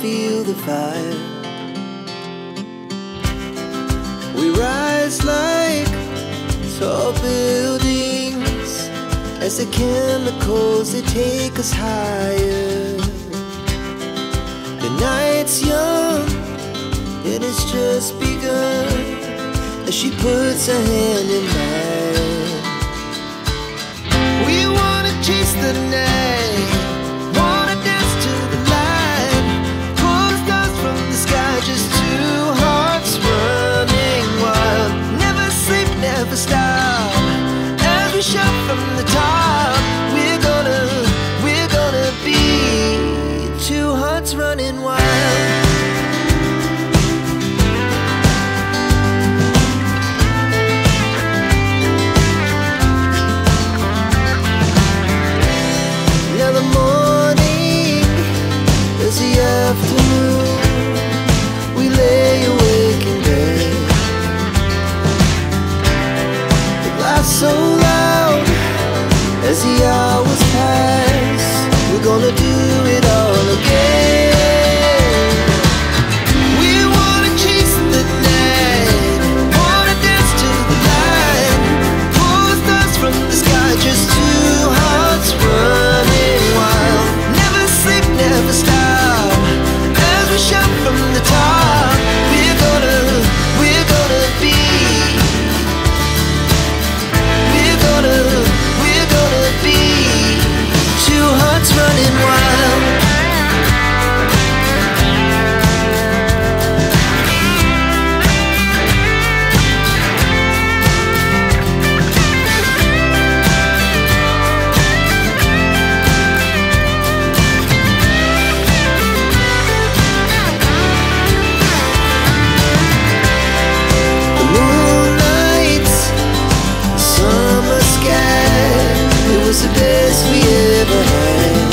feel the fire. We rise like tall buildings as the chemicals, they take us higher. The night's young and it's just begun as she puts her hand in mine. We wanna chase the night, wanna dance to the light, pull the stars from the sky, just two hearts running wild. Never sleep, never stop, as we shout from the top. We're gonna be two hearts running wild. Afternoon, we lay awake in bed. It laughs so loud as the hours pass. We're gonna do it all again. We wanna chase the night, wanna dance to the light, pull the stars from the sky, just two hearts running wild. Never sleep, never stop, shout from the top. We're gonna be, we're gonna be two hearts running wild. The best we ever had,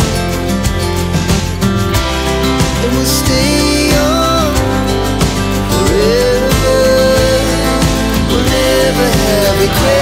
and we'll stay on forever. We'll never have regrets.